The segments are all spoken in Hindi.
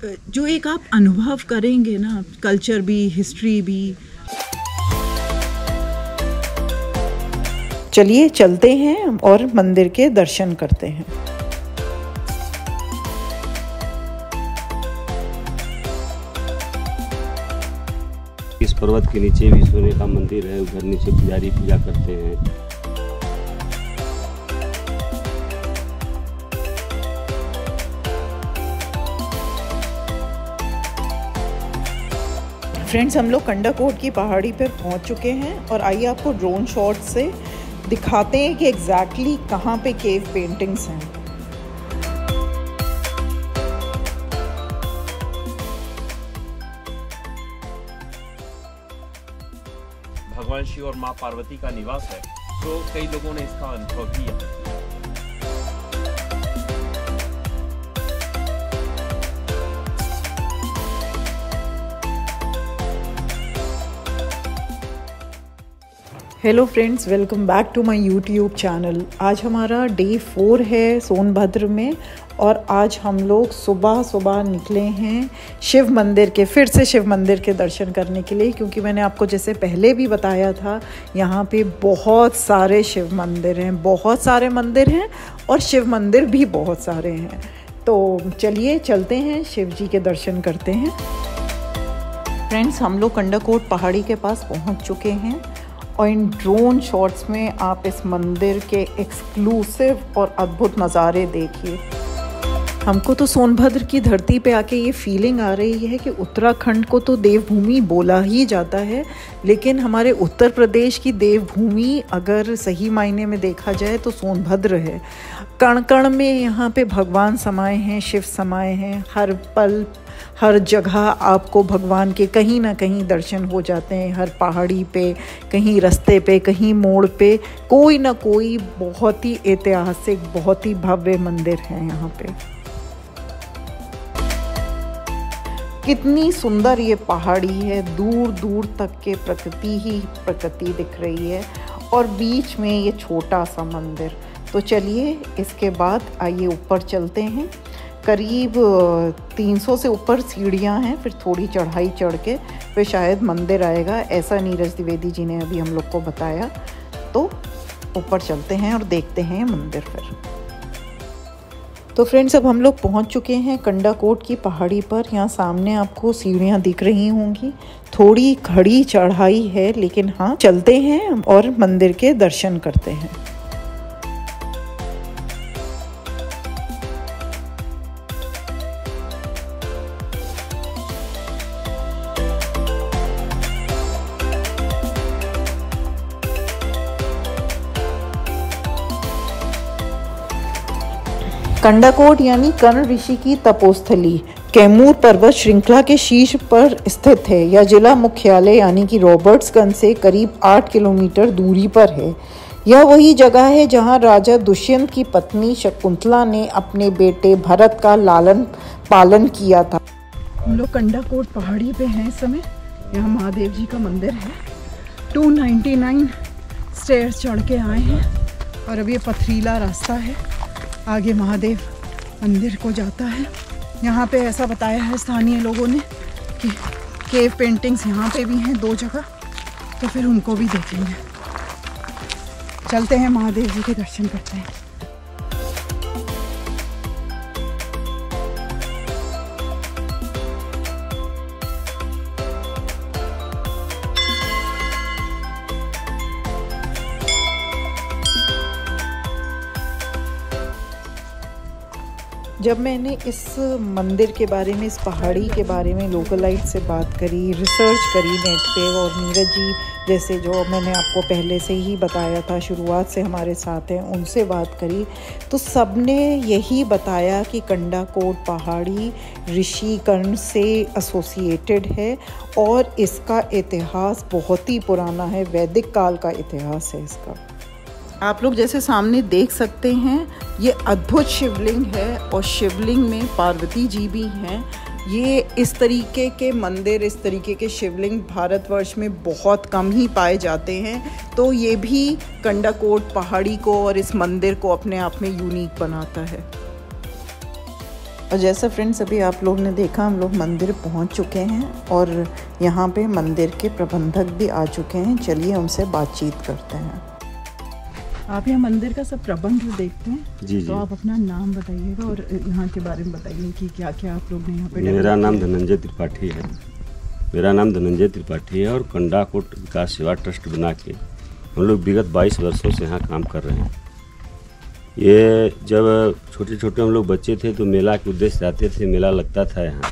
जो एक आप अनुभव करेंगे ना, कल्चर भी, हिस्ट्री भी। चलिए चलते हैं और मंदिर के दर्शन करते हैं। इस पर्वत के नीचे भी सोने का मंदिर है, उधर नीचे पुजारी पूजा करते हैं। फ्रेंड्स, हम लोग कंडाकोट की पहाड़ी पर पहुंच चुके हैं और आइए आपको ड्रोन शॉट से दिखाते हैं कि एग्जैक्टली कहाँ पे केव पेंटिंग्स हैं। भगवान शिव और माँ पार्वती का निवास है, तो कई लोगों ने इसका अनुभव भी किया। Hello friends, welcome back to my YouTube channel. आज हमारा डे 4 है सोनभद्र में और आज हम लोग सुबह सुबह निकले हैं शिव मंदिर के, फिर से शिव मंदिर के दर्शन करने के लिए, क्योंकि मैंने आपको जैसे पहले भी बताया था यहाँ पे बहुत सारे शिव मंदिर हैं, बहुत सारे मंदिर हैं और शिव मंदिर भी बहुत सारे हैं। तो चलिए चलते हैं, शिव जी के दर्शन करते हैं। फ्रेंड्स, हम लोग कंडाकोट पहाड़ी के पास पहुँच चुके हैं और इन ड्रोन शॉट्स में आप इस मंदिर के एक्सक्लूसिव और अद्भुत नज़ारे देखिए। हमको तो सोनभद्र की धरती पे आके ये फीलिंग आ रही है कि उत्तराखंड को तो देवभूमि बोला ही जाता है, लेकिन हमारे उत्तर प्रदेश की देवभूमि अगर सही मायने में देखा जाए तो सोनभद्र है। कण कण में यहाँ पे भगवान समाये हैं, शिव समाये हैं। हर पल हर जगह आपको भगवान के कहीं ना कहीं दर्शन हो जाते हैं। हर पहाड़ी पे, कहीं रास्ते पे, कहीं मोड़ पे कोई ना कोई बहुत ही ऐतिहासिक, बहुत ही भव्य मंदिर है यहाँ पे। कितनी सुंदर ये पहाड़ी है, दूर दूर तक के प्रकृति ही प्रकृति दिख रही है और बीच में ये छोटा सा मंदिर। तो चलिए इसके बाद आइए ऊपर चलते हैं। करीब 300 से ऊपर सीढ़ियाँ हैं, फिर थोड़ी चढ़ाई चढ़ के फिर शायद मंदिर आएगा, ऐसा नीरज द्विवेदी जी ने अभी हम लोग को बताया। तो ऊपर चलते हैं और देखते हैं मंदिर फिर। तो फ्रेंड्स, अब हम लोग पहुंच चुके हैं कंडाकोट की पहाड़ी पर। यहाँ सामने आपको सीढ़ियाँ दिख रही होंगी, थोड़ी खड़ी चढ़ाई है, लेकिन हाँ चलते हैं और मंदिर के दर्शन करते हैं। कंडाकोट यानी कर्ण ऋषि की तपोस्थली कैमूर पर्वत श्रृंखला के शीर्ष पर स्थित है। यह जिला मुख्यालय यानी कि रॉबर्ट्सगंज से करीब 8 किलोमीटर दूरी पर है। यह वही जगह है जहां राजा दुष्यंत की पत्नी शकुंतला ने अपने बेटे भरत का लालन पालन किया था। हम लोग कंडाकोट पहाड़ी पे हैं इस समय। यहाँ महादेव जी का मंदिर है। 299 स्टेयर्स चढ़ के आए हैं और अब ये पथरीला रास्ता है, आगे महादेव मंदिर को जाता है। यहाँ पे ऐसा बताया है स्थानीय लोगों ने कि केव पेंटिंग्स यहाँ पे भी हैं 2 जगह, तो फिर उनको भी देखेंगे। चलते हैं, महादेव जी के दर्शन करते हैं। जब मैंने इस मंदिर के बारे में, इस पहाड़ी के बारे में लोकलाइट से बात करी, रिसर्च करी नेट पे, और नीरज जी जैसे जो मैंने आपको पहले से ही बताया था, शुरुआत से हमारे साथ हैं, उनसे बात करी, तो सबने यही बताया कि कंडाकोट पहाड़ी ऋषि कर्ण से एसोसिएटेड है और इसका इतिहास बहुत ही पुराना है, वैदिक काल का इतिहास है इसका। आप लोग जैसे सामने देख सकते हैं, ये अद्भुत शिवलिंग है और शिवलिंग में पार्वती जी भी हैं। ये इस तरीके के मंदिर, इस तरीके के शिवलिंग भारतवर्ष में बहुत कम ही पाए जाते हैं, तो ये भी कंडाकोट पहाड़ी को और इस मंदिर को अपने आप में यूनिक बनाता है। और जैसा फ्रेंड्स अभी आप लोग ने देखा, हम लोग मंदिर पहुंच चुके हैं और यहाँ पे मंदिर के प्रबंधक भी आ चुके हैं। चलिए उनसे बातचीत करते हैं। आप यहाँ मंदिर का सब प्रबंध देखते हैं जी। तो आप अपना नाम बताइएगा और यहाँ के बारे में बताइए कि क्या क्या आप लोग ने यहाँ पे। मेरा नाम धनंजय त्रिपाठी है। और कंडाकोट विकास सेवा ट्रस्ट बना के हम लोग विगत 22 वर्षों से यहाँ काम कर रहे हैं। ये जब छोटे छोटे हम लोग बच्चे थे तो मेला के उद्देश्य जाते थे, मेला लगता था यहाँ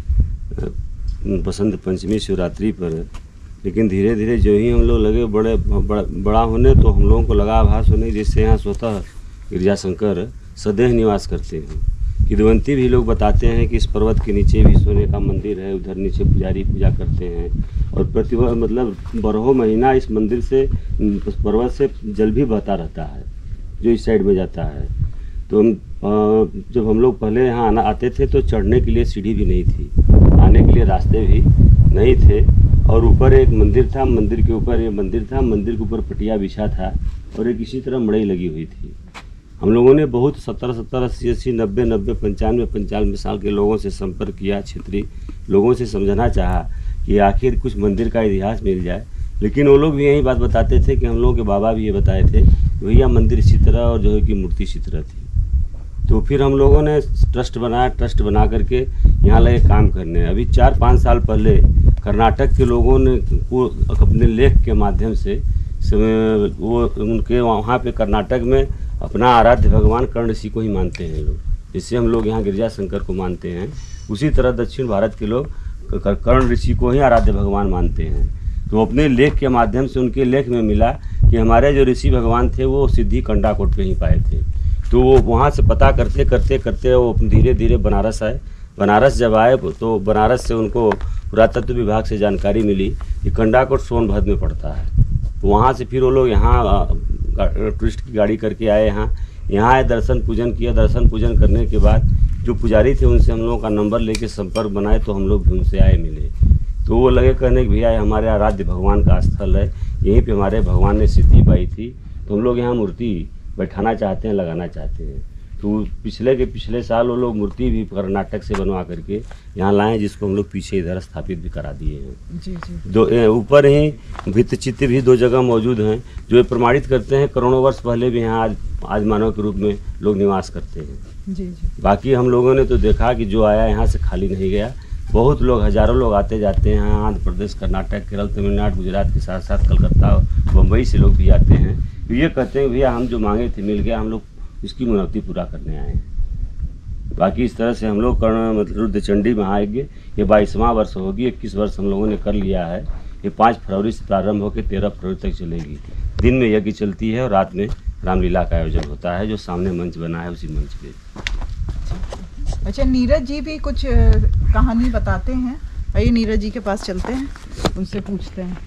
बसंत पंचमी शिवरात्रि पर। लेकिन धीरे धीरे जो ही हम लोग लगे बड़ा होने, तो हम लोगों को लगा आभास होने जिससे यहाँ स्वतः गिरजाशंकर सदैव निवास करते हैं। किदवंती भी लोग बताते हैं कि इस पर्वत के नीचे भी सोने का मंदिर है, उधर नीचे पुजारी पूजा करते हैं। और मतलब 12 महीना इस मंदिर से, पर्वत से जल भी बहता रहता है जो इस साइड में जाता है। तो जब हम लोग पहले यहाँ आते थे तो चढ़ने के लिए सीढ़ी भी नहीं थी, आने के लिए रास्ते भी नहीं थे। और ऊपर एक मंदिर था, मंदिर के ऊपर ये मंदिर था, मंदिर के ऊपर पटिया बिछा था और एक इसी तरह मड़ई लगी हुई थी। हम लोगों ने बहुत 70, 80, 90, 95 साल के लोगों से संपर्क किया, क्षेत्रीय लोगों से समझाना चाहा कि आखिर कुछ मंदिर का इतिहास मिल जाए। लेकिन वो लोग भी यही बात बताते थे कि हम लोगों के बाबा भी ये बताए थे, भैया मंदिर इसी तरह और जो है कि मूर्ति इसी तरह थी। तो फिर हम लोगों ने ट्रस्ट बनाया, ट्रस्ट बना करके यहाँ लगे काम करने। अभी 4-5 साल पहले कर्नाटक के लोगों ने वो अपने लेख के माध्यम से वो उनके वहाँ पे कर्नाटक में अपना आराध्य भगवान कर्ण ऋषि को ही मानते हैं लोग, जिससे हम लोग यहाँ गिरजाशंकर को मानते हैं। उसी तरह दक्षिण भारत के लोग कर्ण ऋषि को ही आराध्य भगवान मानते हैं। तो अपने लेख के माध्यम से उनके लेख में मिला कि हमारे जो ऋषि भगवान थे वो सिद्धि कंडाकोट पे ही पाए थे। तो वो वहाँ से पता करते करते करते वो धीरे धीरे बनारस आए। बनारस जब आए तो बनारस से उनको पुरातत्व विभाग से जानकारी मिली कि कंडाकोट सोनभद्र में पड़ता है। तो वहाँ से फिर वो लोग यहाँ टूरिस्ट की गाड़ी करके आए, यहाँ आए, दर्शन पूजन किया। दर्शन पूजन करने के बाद जो पुजारी थे उनसे हम लोगों का नंबर लेके संपर्क बनाए, तो हम लोग भी उनसे आए मिले। तो वो लगे कहने कि भैया हमारे आराध्य भगवान का स्थल है, यहीं पे हमारे भगवान ने सिद्धि पाई थी, तो हम लोग यहाँ मूर्ति बैठाना चाहते हैं, लगाना चाहते हैं। तो पिछले साल वो लोग मूर्ति भी कर्नाटक से बनवा करके यहाँ लाए, जिसको हम लोग पीछे इधर स्थापित भी करा दिए हैं। जी जी। दो ऊपर ही भित्तचित्र भी 2 जगह मौजूद हैं जो ये प्रमाणित करते हैं करोड़ों वर्ष पहले भी यहाँ आज मानव के रूप में लोग निवास करते हैं। जी जी। बाकी हम लोगों ने तो देखा कि जो आया यहाँ से खाली नहीं गया। बहुत लोग, हज़ारों लोग आते जाते हैं यहाँ। आंध्र प्रदेश, कर्नाटक, केरल, तमिलनाडु, गुजरात के साथ साथ कलकत्ता, बम्बई से लोग भी आते हैं। तो ये कहते हैं भैया हम जो मांगे थे मिल गया, हम लोग इसकी मनौती पूरा करने आए हैं। बाकी इस तरह से हम लोग मतलब रुद्रचंडी महायज्ञ ये 22वां वर्ष होगी। 21 वर्ष हम लोगों ने कर लिया है। ये 5 फरवरी से प्रारंभ होकर 13 फरवरी तक चलेगी। दिन में यज्ञ चलती है और रात में रामलीला का आयोजन होता है, जो सामने मंच बना है उसी मंच पे। अच्छा, नीरज जी भी कुछ कहानी बताते हैं। आइए नीरज जी के पास चलते हैं, उनसे पूछते हैं।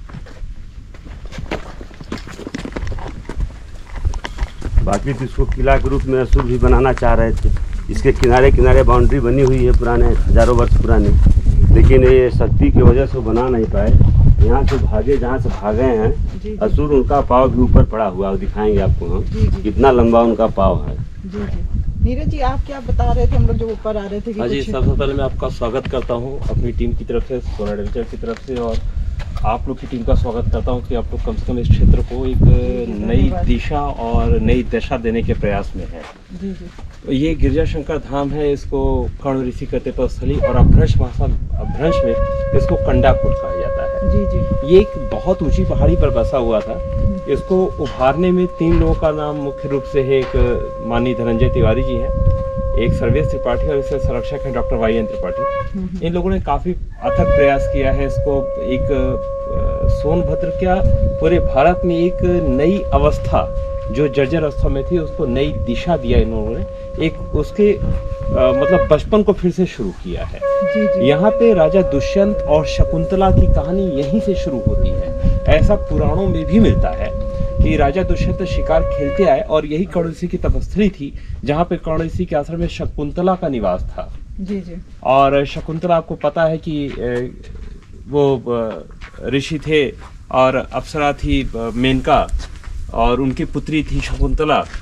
बाकी तो इसको किला के रूप में असुर भी बनाना चाह रहे थे। इसके किनारे किनारे बाउंड्री बनी हुई है पुराने, हजारों वर्ष पुरानी, लेकिन ये शक्ति की वजह से बना नहीं पाए। यहाँ से भागे, जहाँ से भागे हैं असुर, उनका पाँव भी ऊपर पड़ा हुआ, दिखाएंगे आपको हम कितना लंबा उनका पाँव है। जी जी। नीरज जी, आप क्या बता रहे थे? हम लोग जो ऊपर आ रहे थे। हाँ जी, सबसे पहले मैं आपका स्वागत करता हूँ अपनी टीम की तरफ से, सोना एडवेंचर की तरफ से, और आप लोग की टीम का स्वागत करता हूँ कि आप लोग कम से कम इस क्षेत्र को एक नई दिशा और नई दशा देने के प्रयास में है। जी जी। ये गिरजाशंकर धाम है, इसको कर्ण ऋषि कहते तपस्थली, और अपभ्रंश भाषा, अपभ्रंश में इसको कंडाकोट कहा जाता है। जी जी। ये एक बहुत ऊंची पहाड़ी पर बसा हुआ था। इसको उभारने में 3 लोगों का नाम मुख्य रूप से है। एक माननीय धनंजय तिवारी जी हैं, एक सर्वेश त्रिपाठी और इसके संरक्षक हैं डॉक्टर YN त्रिपाठी। इन लोगों ने काफ़ी अथक प्रयास किया है इसको एक सोनभद्र क्या पूरे भारत में एक नई अवस्था जो जर्जर अवस्था में थी उसको नई दिशा दिया इन्होंने। एक उसके मतलब बचपन को फिर से शुरू किया है। जी जी। यहाँ पे राजा दुष्यंत और शकुंतला की कहानी यहीं से शुरू होती है। ऐसा पुराणों में भी मिलता है कि राजा दुष्यंत शिकार खेलते आए और यही कर्ण ऋषि की तपस्थली थी, जहाँ पे कर्ण ऋषि के आश्रम में शकुंतला का निवास था। जी जी। और शकुंतला, आपको पता है कि वो ऋषि थे और अप्सरा थी मेनका और उनकी पुत्री थी शकुंतला।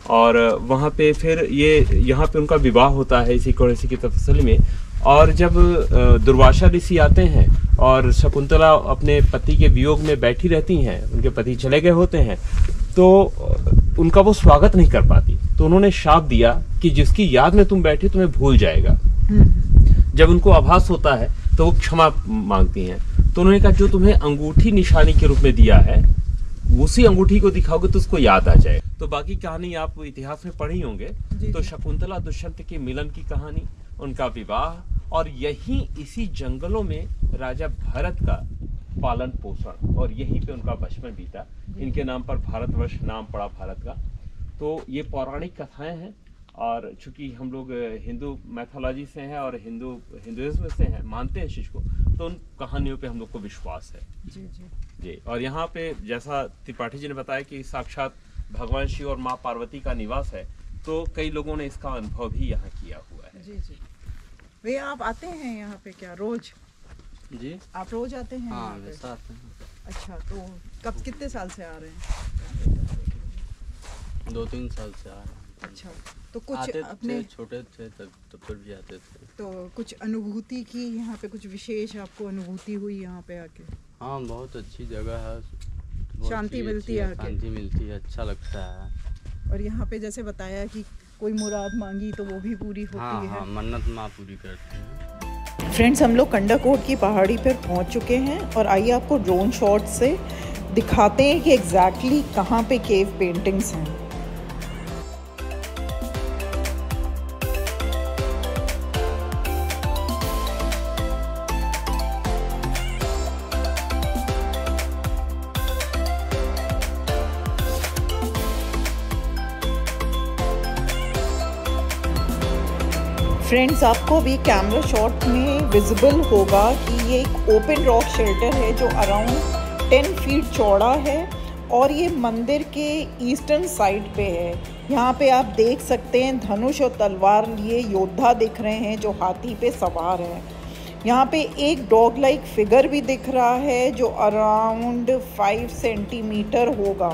और वहाँ पे फिर यहाँ पे उनका विवाह होता है इसी कौड़सी की तपस्या में। और जब दुर्वासा ऋषि आते हैं और शकुंतला अपने पति के वियोग में बैठी रहती हैं, उनके पति चले गए होते हैं, तो उनका वो स्वागत नहीं कर पाती, तो उन्होंने शाप दिया कि जिसकी याद में तुम बैठी तुम्हें भूल जाएगा। जब उनको आभास होता है तो वो क्षमा मांगती हैं, तो उन्होंने कहा जो तुम्हें अंगूठी निशानी के रूप में दिया है उसी अंगूठी को दिखाओगे तो उसको याद आ जाए। तो बाकी कहानी आप इतिहास में पढ़ी होंगे। तो शकुंतला दुष्यंत के मिलन की कहानी, उनका विवाह, और यही इसी जंगलों में राजा भरत का पालन पोषण, और यहीं पे उनका बचपन बीता। इनके नाम पर भारतवर्ष नाम पड़ा भारत का। तो ये पौराणिक कथाएं हैं, और चूंकि हम लोग हिंदू मैथोलॉजी से हैं और हिंदुइज्म से हैं, मानते हैं चीज को, तो उन कहानियों पे हम लोग को विश्वास है। जी। और यहाँ पे जैसा त्रिपाठी जी ने बताया कि साक्षात भगवान शिव और माँ पार्वती का निवास है, तो कई लोगों ने इसका अनुभव भी यहाँ किया हुआ है। जी। भैया आप आते हैं यहाँ पे क्या रोज? जी, आप रोज आते हैं? हाँ, वैसा आते हैं। अच्छा, तो कितने साल से आ रहे हैं? 2-3 साल से आ रहे हैं। अच्छा, तो कुछ आते अपने छोटे थे तब फिर भी आते थे। तो कुछ अनुभूति की यहाँ पे, कुछ विशेष आपको अनुभूति हुई यहाँ पे आके? हाँ, बहुत अच्छी जगह है, शांति मिलती है आके? शांति मिलती है, अच्छा लगता है। और यहाँ पे जैसे बताया कि कोई मुराद मांगी तो वो भी पूरी होती है। हाँ, मन्नत माँ पूरी करते हैं। फ्रेंड्स, हम लोग कंडाकोट की पहाड़ी पर पहुँच चुके हैं, और आइए आपको ड्रोन शॉट से दिखाते हैं कि एग्जैक्टली कहाँ पे केव पेंटिंग्स हैं। फ्रेंड्स, आपको भी कैमरा शॉट में विजिबल होगा कि ये एक ओपन रॉक शेल्टर है जो अराउंड 10 फीट चौड़ा है, और ये मंदिर के ईस्टर्न साइड पे है। यहाँ पे आप देख सकते हैं धनुष और तलवार लिए योद्धा दिख रहे हैं जो हाथी पे सवार है। यहाँ पे एक डॉग लाइक फिगर भी दिख रहा है जो अराउंड 5 सेंटीमीटर होगा।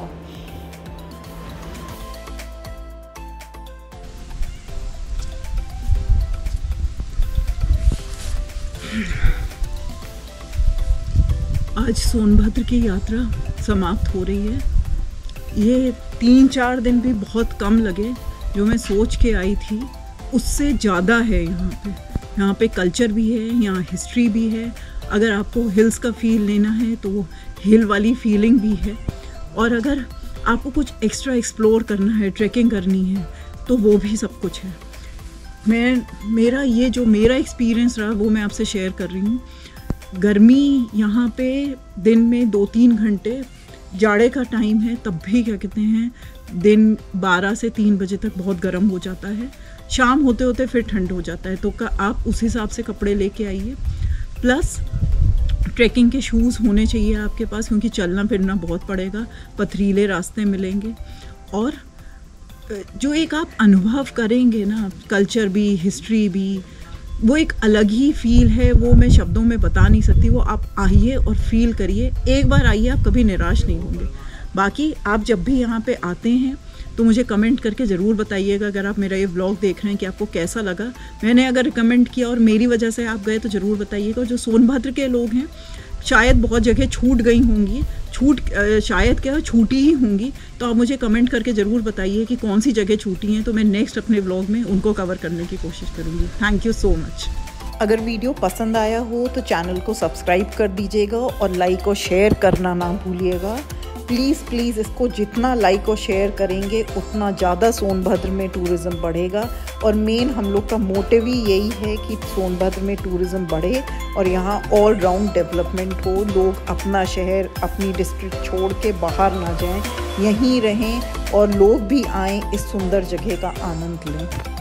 आज सोनभद्र की यात्रा समाप्त हो रही है। ये 3-4 दिन भी बहुत कम लगे, जो मैं सोच के आई थी उससे ज़्यादा है यहाँ पे कल्चर भी है, यहाँ हिस्ट्री भी है। अगर आपको हिल्स का फील लेना है तो वो हिल वाली फीलिंग भी है, और अगर आपको कुछ एक्स्ट्रा एक्सप्लोर करना है, ट्रैकिंग करनी है, तो वो भी सब कुछ है। मेरा एक्सपीरियंस रहा वो मैं आपसे शेयर कर रही हूँ। गर्मी यहाँ पे दिन में 2-3 घंटे, जाड़े का टाइम है तब भी क्या कहते हैं दिन 12 से 3 बजे तक बहुत गर्म हो जाता है, शाम होते होते फिर ठंड हो जाता है। तो आप उस हिसाब से कपड़े लेके आइए। प्लस ट्रैकिंग के शूज़ होने चाहिए आपके पास, क्योंकि चलना फिरना बहुत पड़ेगा, पथरीले रास्ते मिलेंगे। और जो एक आप अनुभव करेंगे ना, कल्चर भी हिस्ट्री भी, वो एक अलग ही फील है, वो मैं शब्दों में बता नहीं सकती। वो आप आइए और फील करिए, एक बार आइए, आप कभी निराश नहीं होंगे। बाकी आप जब भी यहाँ पे आते हैं तो मुझे कमेंट करके ज़रूर बताइएगा, अगर आप मेरा ये व्लॉग देख रहे हैं, कि आपको कैसा लगा। मैंने अगर रिकमेंड किया और मेरी वजह से आप गए तो ज़रूर बताइएगा। जो सोनभद्र के लोग हैं, शायद बहुत जगह छूट गई होंगी, शायद क्या छूटी ही होंगी, तो आप मुझे कमेंट करके ज़रूर बताइए कि कौन सी जगह छूटी हैं, तो मैं नेक्स्ट अपने व्लॉग में उनको कवर करने की कोशिश करूँगी। Thank you so much. अगर वीडियो पसंद आया हो तो चैनल को सब्सक्राइब कर दीजिएगा, और लाइक और शेयर करना ना भूलिएगा। प्लीज़ इसको जितना लाइक और शेयर करेंगे उतना ज़्यादा सोनभद्र में टूरिज़्म बढ़ेगा। और मेन हम लोग का मोटिव ही यही है कि सोनभद्र में टूरिज़्म बढ़े और यहाँ ऑल राउंड डेवलपमेंट हो। लोग अपना शहर, अपनी डिस्ट्रिक्ट छोड़ के बाहर ना जाएं, यहीं रहें, और लोग भी आएँ, इस सुंदर जगह का आनंद लें।